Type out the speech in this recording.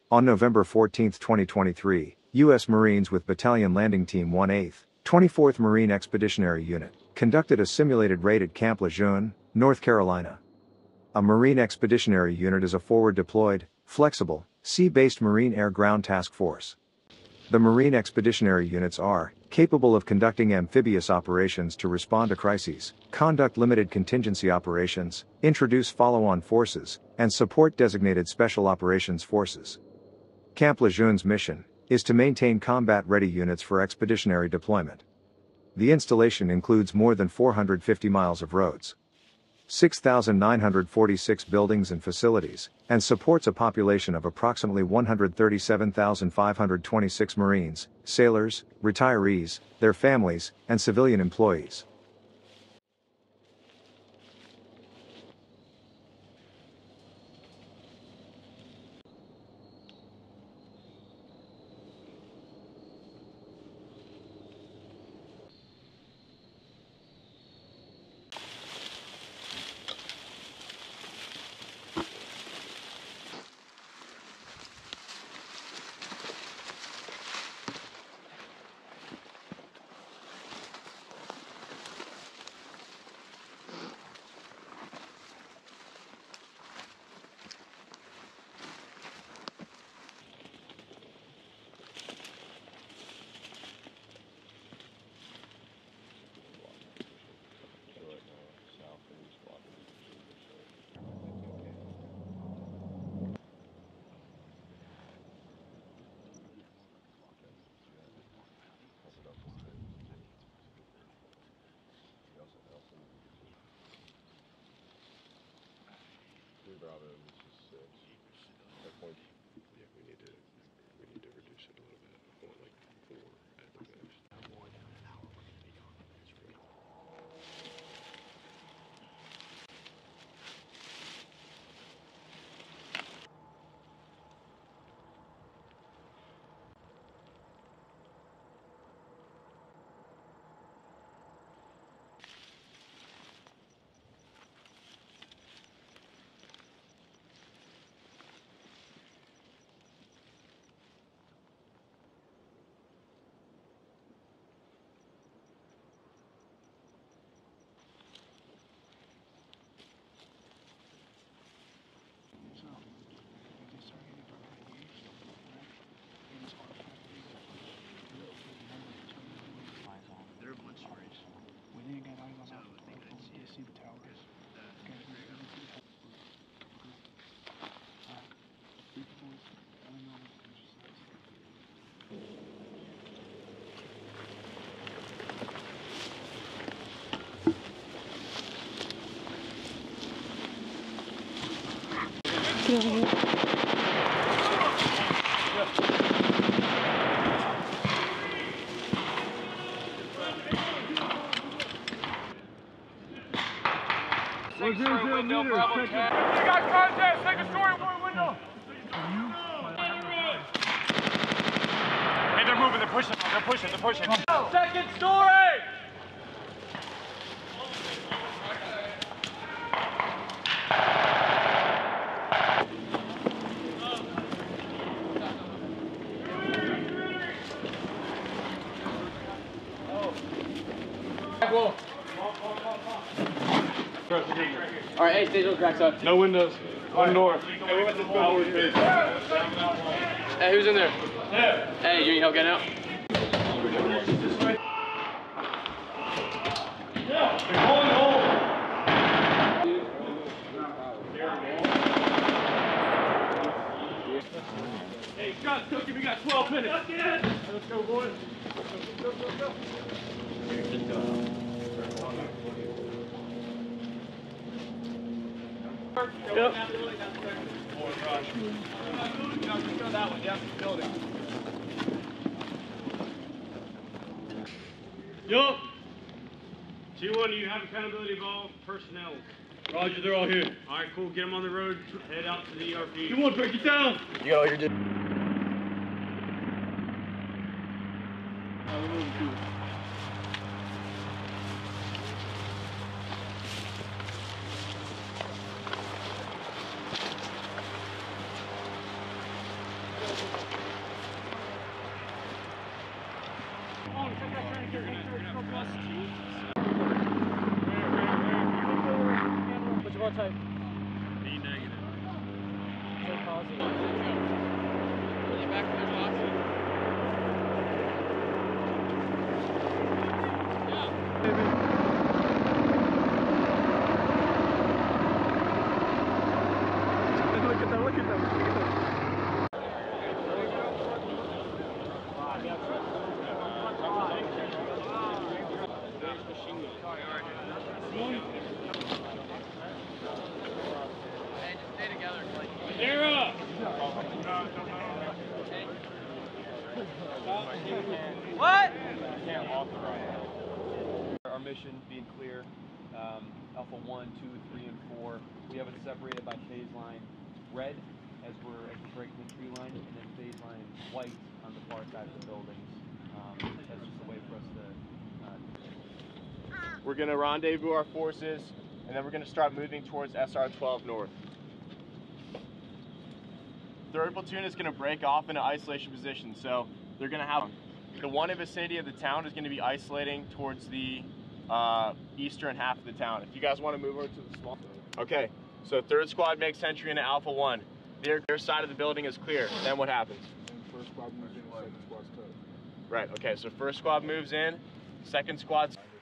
On November 14, 2023, U.S. Marines with Battalion Landing Team 1/8th, 24th Marine Expeditionary Unit, conducted a simulated raid at Camp Lejeune, North Carolina. A Marine Expeditionary Unit is a forward-deployed, flexible, sea-based Marine air-ground task force. The Marine Expeditionary Units are capable of conducting amphibious operations to respond to crises, conduct limited contingency operations, introduce follow-on forces, and support designated special operations forces. Camp Lejeune's mission is to maintain combat-ready units for expeditionary deployment. The installation includes more than 450 miles of roads, 6,946 buildings and facilities, and supports a population of approximately 137,526 Marines, sailors, retirees, their families, and civilian employees. Bravo, this is 6. That point, yeah, we need to reduce it a little bit. Or like 4 at the most. More than an hour we're gonna be gone. That's really Get over here. Window, Bravo, you got contact, second story, window. Hey, they're moving, they're pushing. Second story! All right, hey, stay those cracks up. No windows, one door. Hey, who's in there? Yeah. Hey, you need help getting out? Hey, Scott, Cookie, we got 12 minutes. Let's go, boys. Go. Yep. That one, yeah, building. Yup. T1, do you have accountability of all personnel? Roger, they're all here. All right, cool. Get them on the road. Head out to the ERP. T1, break it down. You got all your... type? B negative. Stay positive. Really back to their boxes. Look at them, look at them, look at them. Hey, just stay together. Sarah! What? Can't authorize. Our mission being clear, Alpha 1, 2, 3, and 4. We have it separated by phase line red as we're breaking the tree line, and then phase line white on the far side of the buildings. That's just a way for us to. We're going to rendezvous our forces, and then we're going to start moving towards SR-12 north. 3rd Platoon is going to break off into isolation position, so they're going to have the one vicinity of the town is going to be isolating towards the eastern half of the town. If you guys want to move over to the small. Okay, so 3rd Squad makes entry into Alpha 1. Their side of the building is clear. Then what happens? And 1st Squad moves in, 2nd Squad's cut. Right. Okay, so 1st Squad moves in, 2nd Squad's.